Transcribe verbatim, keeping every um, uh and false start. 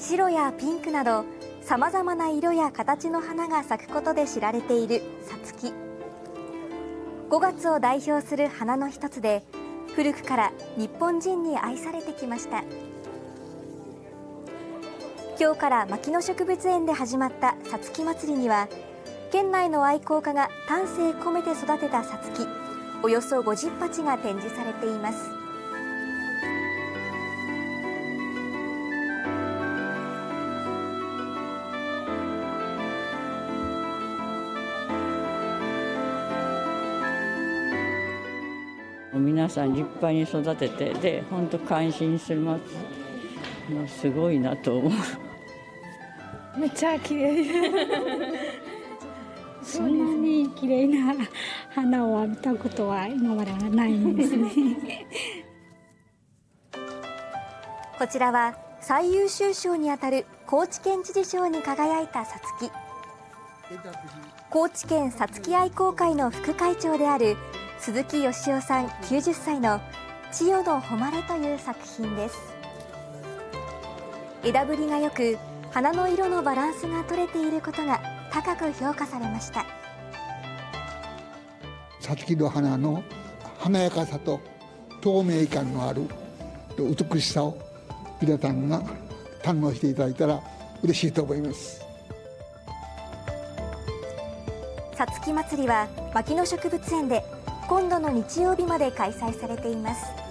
白やピンクなどさまざまな色や形の花が咲くことで知られているさつき。ごがつを代表する花の一つで、古くから日本人に愛されてきました。今日から牧野植物園で始まったさつき祭りには、県内の愛好家が丹精込めて育てたさつきおよそごじゅっはちが展示されています。 皆さん立派に育てて、で本当感心します。もうすごいなと思う。 めっちゃ綺麗。そんなに綺麗な花を見たことは今まではないんですね。 こちらは最優秀賞にあたる高知県知事賞に輝いたさつき。高知県さつき愛好会の副会長である鈴木義夫さんきゅうじゅっさいの千代の誉れという作品です。枝ぶりが良く、花の色のバランスが取れていることが高く評価されました。 さつきの花の華やかさと透明感のある美しさを皆さんが堪能していただいたら嬉しいと思います。 さつき祭りは牧野植物園で今度の日曜日まで開催されています。